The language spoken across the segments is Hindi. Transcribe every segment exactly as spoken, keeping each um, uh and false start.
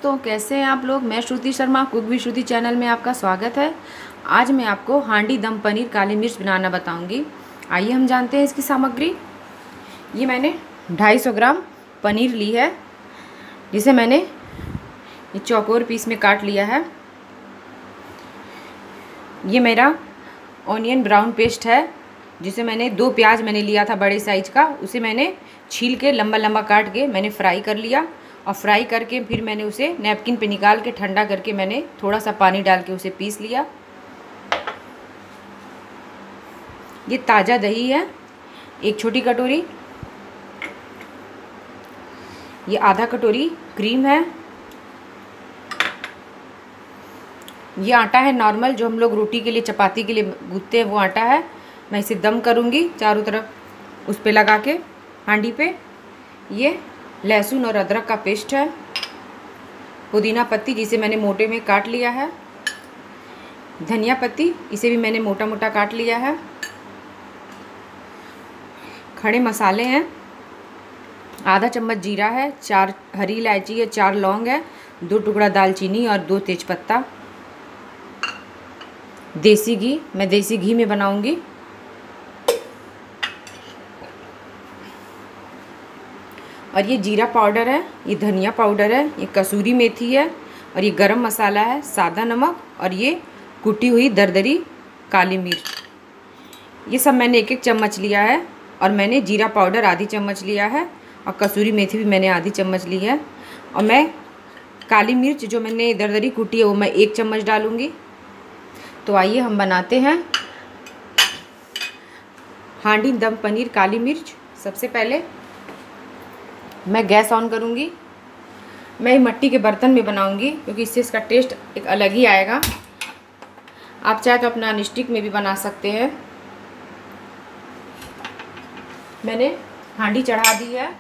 दोस्तों, कैसे हैं आप लोग। मैं श्रुति शर्मा, कुक भी श्रुति चैनल में आपका स्वागत है। आज मैं आपको हांडी दम पनीर काली मिर्च बनाना बताऊंगी। आइए हम जानते हैं इसकी सामग्री। ये मैंने ढाई सौ ग्राम पनीर ली है, जिसे मैंने ये चौकोर पीस में काट लिया है। ये मेरा ऑनियन ब्राउन पेस्ट है, जिसे मैंने दो प्याज मैंने लिया था बड़े साइज का, उसे मैंने छील के लंबा लंबा काट के मैंने फ्राई कर लिया। और फ्राई करके फिर मैंने उसे नैपकिन पे निकाल के ठंडा करके मैंने थोड़ा सा पानी डाल के उसे पीस लिया। ये ताज़ा दही है, एक छोटी कटोरी। ये आधा कटोरी क्रीम है। ये आटा है नॉर्मल, जो हम लोग रोटी के लिए चपाती के लिए गूंथते हैं, वो आटा है। मैं इसे दम करूँगी चारों तरफ उस पे लगा के हांडी पे। ये लहसुन और अदरक का पेस्ट है। पुदीना पत्ती, जिसे मैंने मोटे में काट लिया है। धनिया पत्ती, इसे भी मैंने मोटा मोटा काट लिया है। खड़े मसाले हैं, आधा चम्मच जीरा है, चार हरी इलायची है, चार लौंग है, दो टुकड़ा दालचीनी और दो तेजपत्ता। देसी घी, मैं देसी घी में बनाऊंगी। और ये जीरा पाउडर है, ये धनिया पाउडर है, ये कसूरी मेथी है, और ये गरम मसाला है, सादा नमक, और ये कुटी हुई दरदरी काली मिर्च। ये सब मैंने एक एक चम्मच लिया है। और मैंने जीरा पाउडर आधी चम्मच लिया है, और कसूरी मेथी भी मैंने आधी चम्मच ली है। और मैं काली मिर्च जो मैंने दरदरी कुटी है वो मैं एक चम्मच डालूँगी। तो आइए हम बनाते हैं हांडी दम पनीर काली मिर्च। सबसे पहले मैं गैस ऑन करूँगी। मैं मिट्टी के बर्तन में बनाऊँगी, क्योंकि इससे इसका टेस्ट एक अलग ही आएगा। आप चाहे तो अपना नॉनस्टिक में भी बना सकते हैं। मैंने हांडी चढ़ा दी है।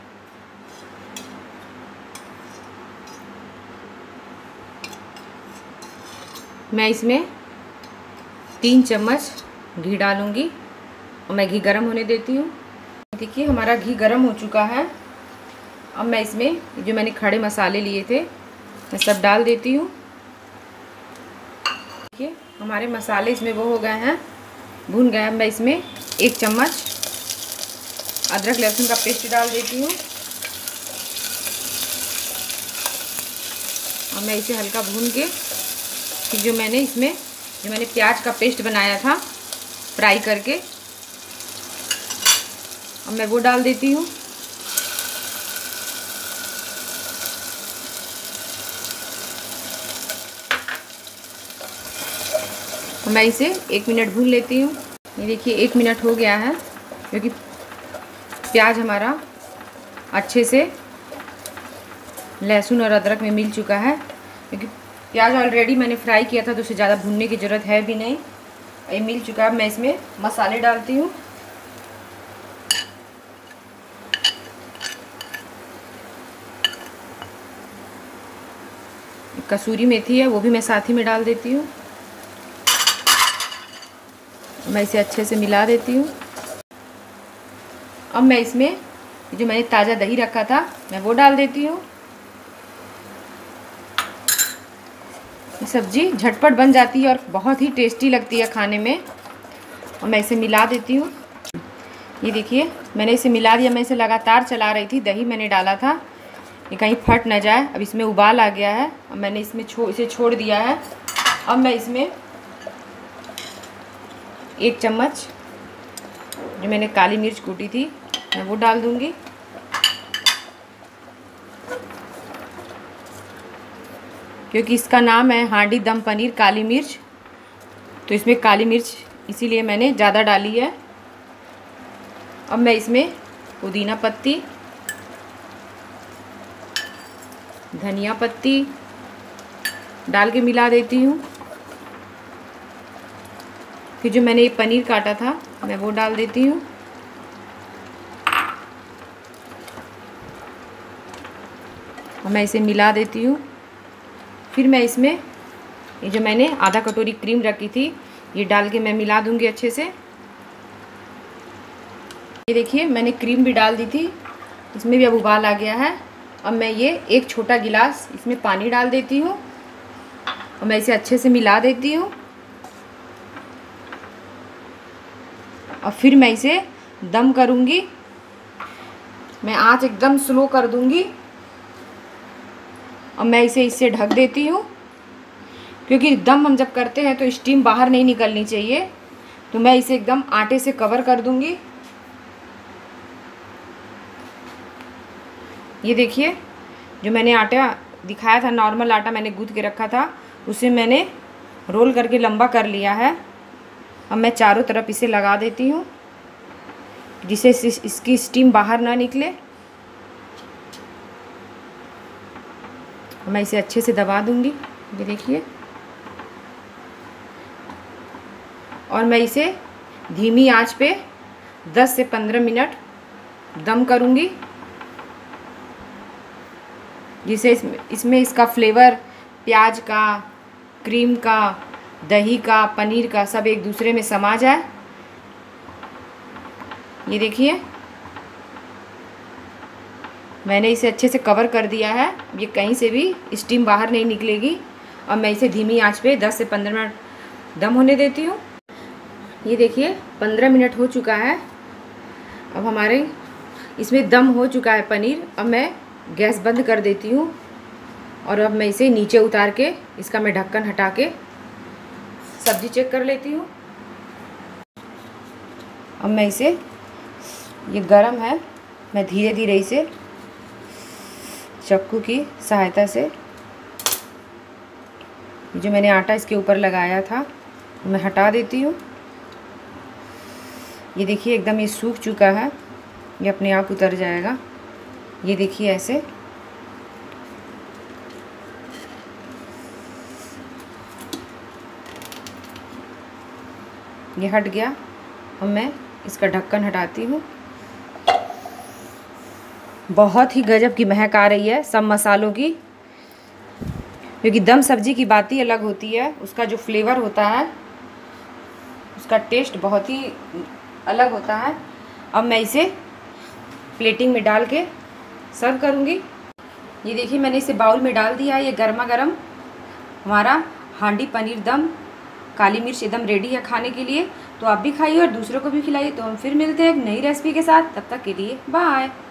मैं इसमें तीन चम्मच घी डालूँगी, और मैं घी गरम होने देती हूँ। देखिए हमारा घी गरम हो चुका है। अब मैं इसमें जो मैंने खड़े मसाले लिए थे मैं सब डाल देती हूँ। देखिए हमारे मसाले इसमें वो हो गए हैं, भून गए हैं। मैं इसमें एक चम्मच अदरक लहसुन का पेस्ट डाल देती हूँ, और मैं इसे हल्का भून के फिर जो मैंने इसमें जो मैंने प्याज का पेस्ट बनाया था फ्राई करके, अब मैं वो डाल देती हूँ। मैं इसे एक मिनट भून लेती हूँ। ये देखिए एक मिनट हो गया है, क्योंकि प्याज हमारा अच्छे से लहसुन और अदरक में मिल चुका है। क्योंकि प्याज ऑलरेडी मैंने फ्राई किया था, तो उसे ज़्यादा भूनने की ज़रूरत है भी नहीं। ये मिल चुका है। मैं इसमें मसाले डालती हूँ। कसूरी मेथी है, वो भी मैं साथ ही में डाल देती हूँ। मैं इसे अच्छे से मिला देती हूँ। अब मैं इसमें जो मैंने ताज़ा दही रखा था मैं वो डाल देती हूँ। सब्ज़ी झटपट बन जाती है और बहुत ही टेस्टी लगती है खाने में। और मैं इसे मिला देती हूँ। ये देखिए मैंने इसे मिला दिया। मैं इसे लगातार चला रही थी, दही मैंने डाला था ये कहीं फट ना जाए। अब इसमें उबाल आ गया है, और मैंने इसमें छो इसे छोड़ दिया है। अब मैं इसमें एक चम्मच जो मैंने काली मिर्च कूटी थी मैं वो डाल दूँगी। क्योंकि इसका नाम है हांडी दम पनीर काली मिर्च, तो इसमें काली मिर्च इसीलिए मैंने ज़्यादा डाली है। अब मैं इसमें पुदीना पत्ती, धनिया पत्ती डाल के मिला देती हूँ। फिर जो मैंने ये पनीर काटा था मैं वो डाल देती हूँ। और मैं इसे मिला देती हूँ। फिर मैं इसमें ये जो मैंने आधा कटोरी क्रीम रखी थी ये डाल के मैं मिला दूँगी अच्छे से। ये देखिए मैंने क्रीम भी डाल दी थी, इसमें भी अब उबाल आ गया है। अब मैं ये एक छोटा गिलास इसमें पानी डाल देती हूँ और मैं इसे अच्छे से मिला देती हूँ और फिर मैं इसे दम करूँगी। मैं आंच एकदम स्लो कर दूँगी और मैं इसे इससे ढक देती हूँ, क्योंकि दम हम जब करते हैं तो स्टीम बाहर नहीं निकलनी चाहिए। तो मैं इसे एकदम आटे से कवर कर दूँगी। ये देखिए, जो मैंने आटा दिखाया था, नॉर्मल आटा मैंने गूँथ के रखा था, उसे मैंने रोल करके लंबा कर लिया है। अब मैं चारों तरफ इसे लगा देती हूँ जिससे इसकी स्टीम बाहर ना निकले। मैं इसे अच्छे से दबा दूँगी, ये देखिए। और मैं इसे धीमी आंच पे दस से पंद्रह मिनट दम करूँगी, जिससे इसमें इसमें इसका फ्लेवर प्याज का, क्रीम का, दही का, पनीर का सब एक दूसरे में समा जाए। ये देखिए, मैंने इसे अच्छे से कवर कर दिया है, ये कहीं से भी स्टीम बाहर नहीं निकलेगी। और मैं इसे धीमी आंच पे दस से पंद्रह मिनट दम होने देती हूँ। ये देखिए, पंद्रह मिनट हो चुका है। अब हमारे इसमें दम हो चुका है पनीर। अब मैं गैस बंद कर देती हूँ और अब मैं इसे नीचे उतार के इसका मैं ढक्कन हटा के सब्ज़ी चेक कर लेती हूँ। अब मैं इसे, ये गरम है, मैं धीरे धीरे इसे चाकू की सहायता से, जो मैंने आटा इसके ऊपर लगाया था, मैं हटा देती हूँ। ये देखिए, एकदम ये सूख चुका है, ये अपने आप उतर जाएगा। ये देखिए ऐसे। ये हट गया। अब मैं इसका ढक्कन हटाती हूँ। बहुत ही गजब की महक आ रही है सब मसालों की, क्योंकि दम सब्जी की बात ही अलग होती है। उसका जो फ्लेवर होता है, उसका टेस्ट बहुत ही अलग होता है। अब मैं इसे प्लेटिंग में डाल के सर्व करूँगी। ये देखिए, मैंने इसे बाउल में डाल दिया है। ये गर्मा गर्म हमारा हांडी पनीर दम काली मिर्च एकदम रेडी है खाने के लिए। तो आप भी खाइए और दूसरों को भी खिलाइए। तो हम फिर मिलते हैं एक नई रेसिपी के साथ। तब तक के लिए बाय।